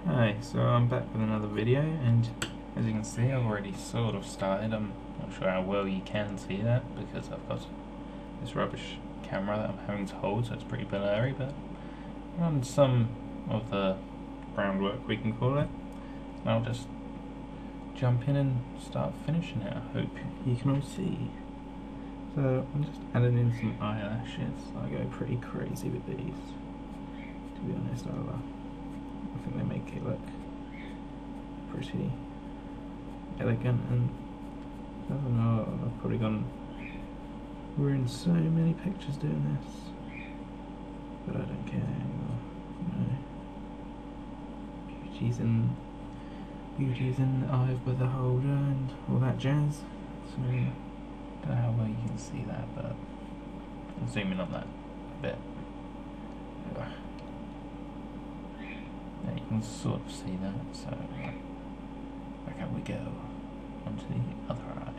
Hi, so I'm back with another video, and as you can see I've already sort of started. I'm not sure how well you can see that because I've got this rubbish camera that I'm having to hold, so it's pretty blurry, but I've done some of the groundwork, we can call it, and I'll just jump in and start finishing it. I hope you can all see. So I'm just adding in some eyelashes. I go pretty crazy with these, to be honest. I think they make it look pretty elegant, and I don't know, I've probably we're in so many pictures doing this, but I don't care anymore, beauty's in the eye of the beholder and all that jazz. So I don't know how well you can see that, but I'm zooming on that a bit. There you can sort of see that, so back up we go onto the other eye.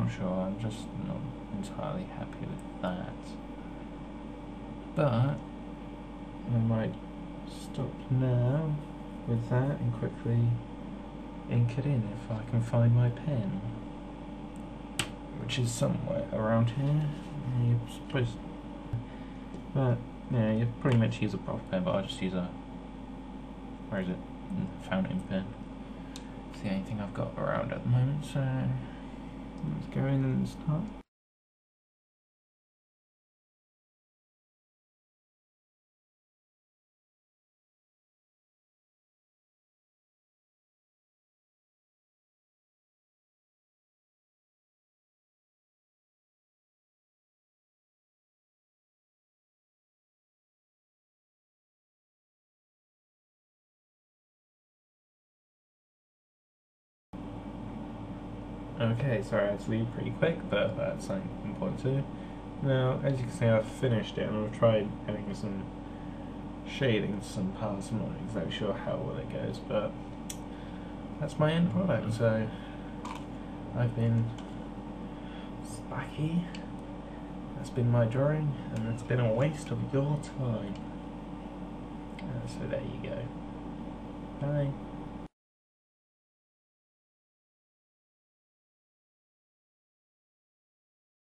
not sure, I'm just not entirely happy with that. But I might stop now with that and quickly ink it in if I can find my pen, which is somewhere around here. You're supposed, but yeah, you pretty much use a proper pen, but I'll just use a, where is it? Fountain pen. It's the only thing I've got around at the moment, so let's go in and start. Okay, sorry I had to leave pretty quick, but that's something important too. Now, as you can see, I've finished it and I've tried adding some shading to some parts. I'm not exactly sure how well it goes, but that's my end product. So I've been Spacky, that's been my drawing, and it's been a waste of your time. So there you go. Bye.